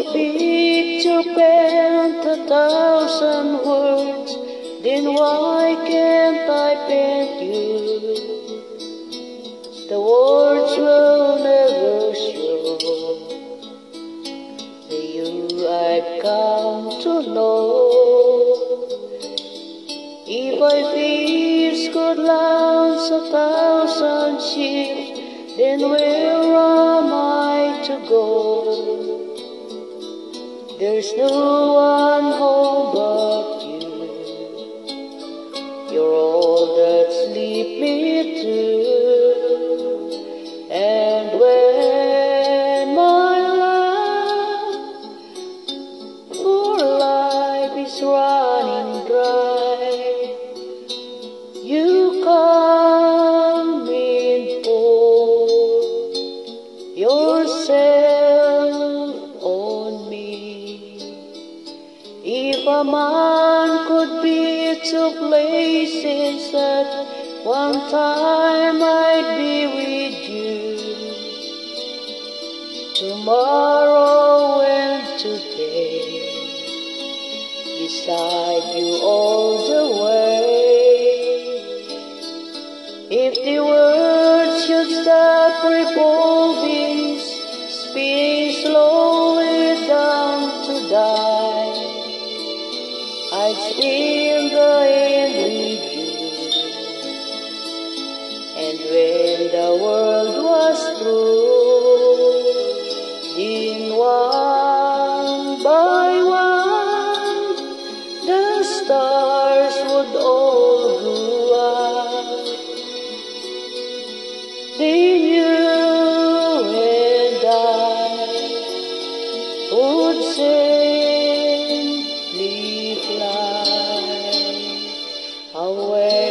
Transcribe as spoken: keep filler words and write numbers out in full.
picture paint a thousand words, then why can't I paint you? The words will never show the you I've come to know. If I fish could launch a thousand ships, then where am I to go? There's no one home but you. You're all that's leave me true. And when my love for life is running dry, you come in for yourself on me. If a man could be two places at one time, I'd be with you. Tomorrow and today, beside you all the way. If the world should stop revolving, spin slowly down to die, I'd spin the end with you. And when the world was through, in one by one, the stars would all go out. Then you and I would simply fly away.